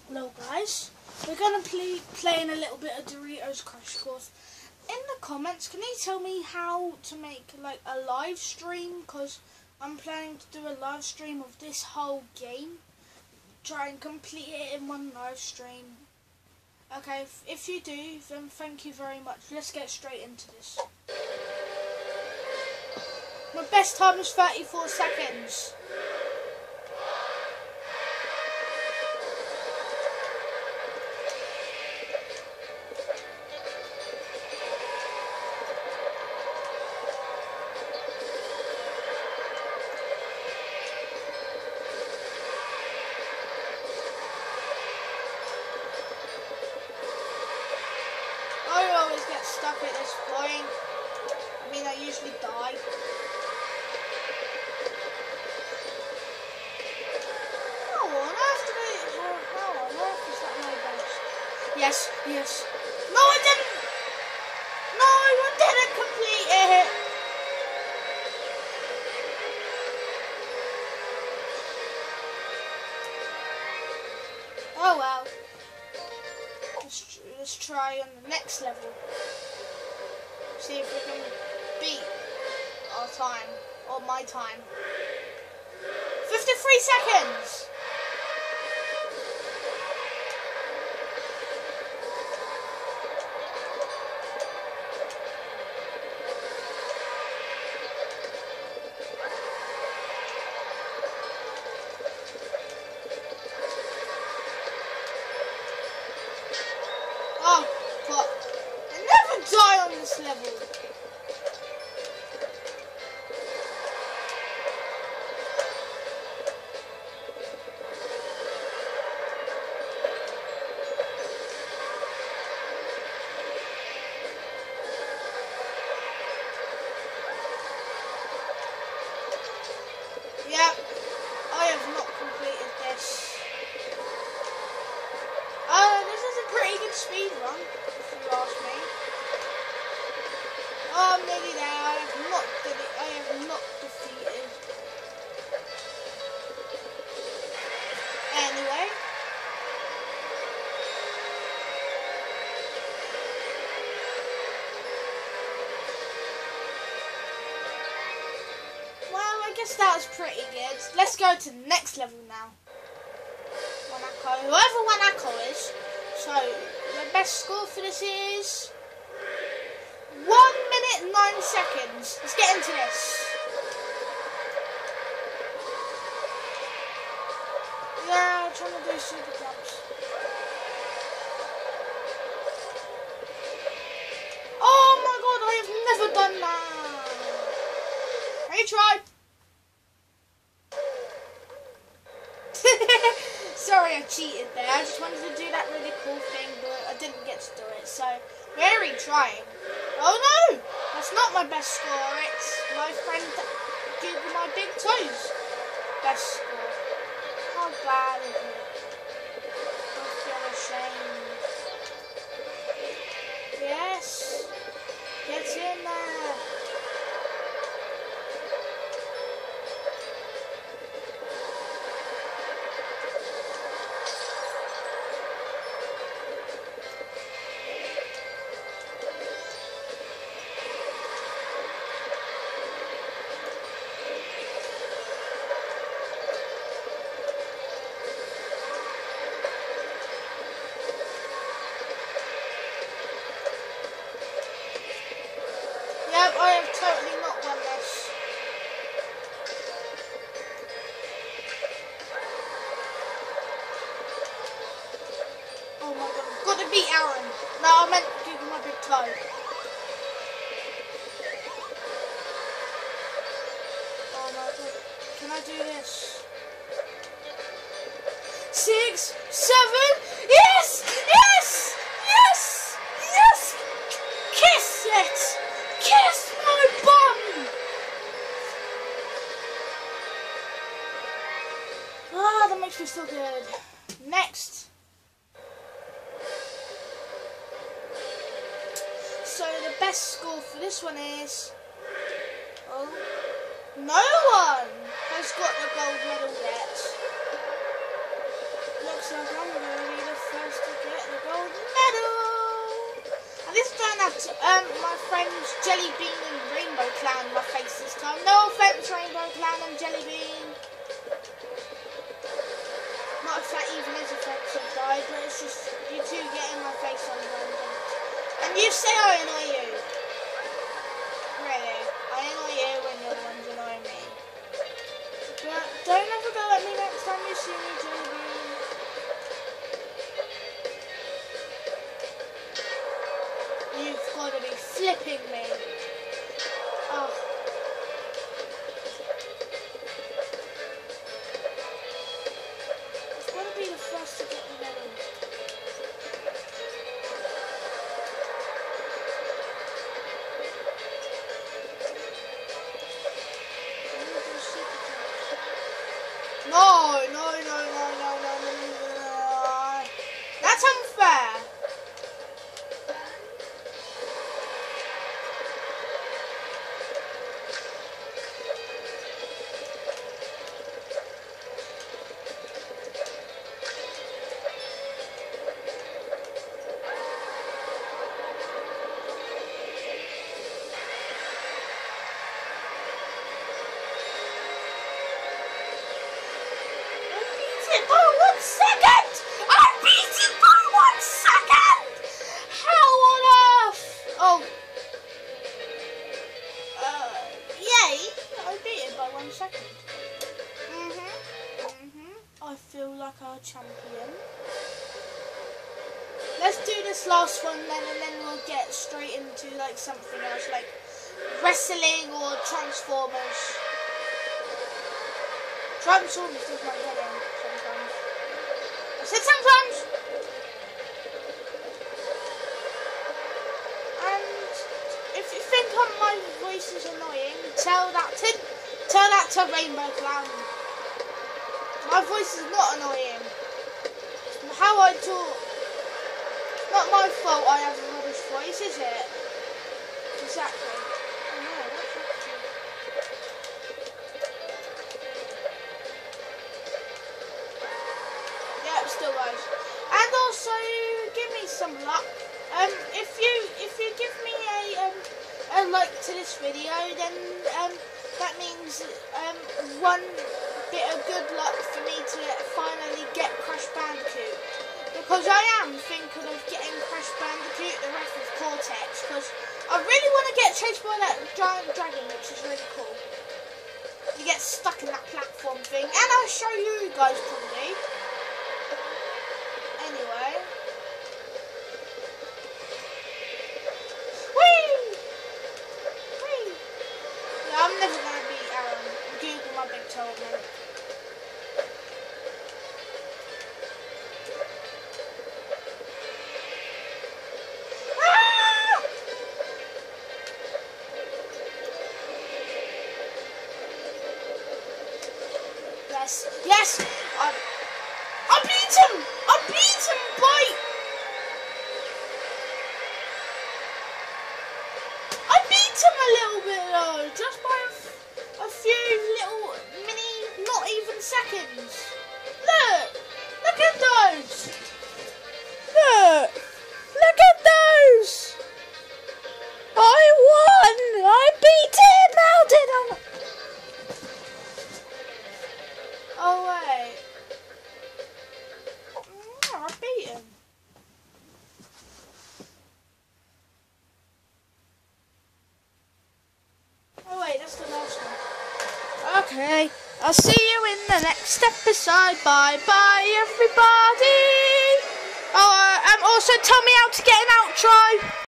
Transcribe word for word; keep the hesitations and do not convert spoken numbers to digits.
Hello guys, we're going to play playing a little bit of Doritos Crash Course. In the comments, can you tell me how to make like a live stream? Because I'm planning to do a live stream of this whole game. Try and complete it in one live stream. Okay, if, if you do, then thank you very much. Let's get straight into this. My best time is thirty-four seconds. I always get stuck at this point. I mean, I usually die. How on earth did I... How, how on earth is that my best? Yes, yes. No, I didn't! No, I didn't complete it! Oh well. Let's, let's try on the next level. See if we can beat our time, or my time. fifty-three seconds! Oh, but I never die on this level. Yep, I have not completed this. Uh, this is a pretty good speed run, if you ask me. Oh, I'm nearly there. I have not did it. I have not defeated. Anyway. Well, I guess that was pretty good. Let's go to the next level now. Wanako, whoever Wanako is. So, the best score for this is one minute nine seconds. Let's get into this. Yeah, I'm trying to do super jumps. Oh my god, I have never done that. Retry. Sorry I cheated there. I just wanted to do that really cool thing, but I didn't get to do it. So, we're retrying. Oh no! That's not my best score. It's my friend Google My Big Toes best score. How bad is it? I feel ashamed. Yes! Get in there! Yep, I have totally not won this. Oh my god, I've got to beat Aaron. No, I meant Google My Big Toe. Oh my god, can I do this? Six, seven, yes, yes, yes, yes, kiss it. Kiss my bum! Ah, that makes me feel good. Next. So the best score for this one is... Oh, no one has got the gold medal yet. Looks looks like I'm going to be the first to get the gold medal. And this time I have to, um, my friends Jelly Bean and Rainbow Clan my face this time. No offense, Rainbow Clan and Jelly Bean. Not if that even is offensive, guys, but it's just you two get in my face sometimes. And you say I annoy you. Really, I annoy you when you're the ones annoying me. But don't ever go at me next time you see me, Jelly Bean. You've got to be flipping me. Oh. I've got to be the first to get the medal. No, no, no, no, no, no, no, no, no. That's unfair. By one second! I beat it by one second! How on earth? Oh. Uh, yay! I beat it by one second. Mm-hmm. Mm-hmm. I feel like a champion. Let's do this last one then, and then we'll get straight into like something else, like wrestling or Transformers. Transformers does my head in sometimes. I said sometimes! And if you think my voice is annoying, tell that to tell that to Rainbow Clan. My voice is not annoying. It's how I talk. Not my fault I have a rubbish voice, is it? Exactly. Oh no, what's that? Still guys, and also give me some luck. Um, if you if you give me a um a like to this video, then um that means um one bit of good luck for me to finally get Crash Bandicoot, because I am thinking of getting Crash Bandicoot the Wrath of Cortex, because I really want to get chased by that giant dragon, which is really cool. You get stuck in that platform thing, and I'll show you guys probably. Anyway. Whee! Whee! Yeah, I'm never gonna beat Aaron. Google my big toe, man. Ah! Yes, yes! I, I beat him! I beat him by... I beat him a little bit though, just by a, a few little mini, not even seconds. Look! Look at those! Look! Look at those! I won! I beat him! How did I... Oh wait. I beat him. Oh wait, that's the last one. Okay, I'll see you in the next episode. Bye bye everybody. Oh, uh, um, also tell me how to get an outro.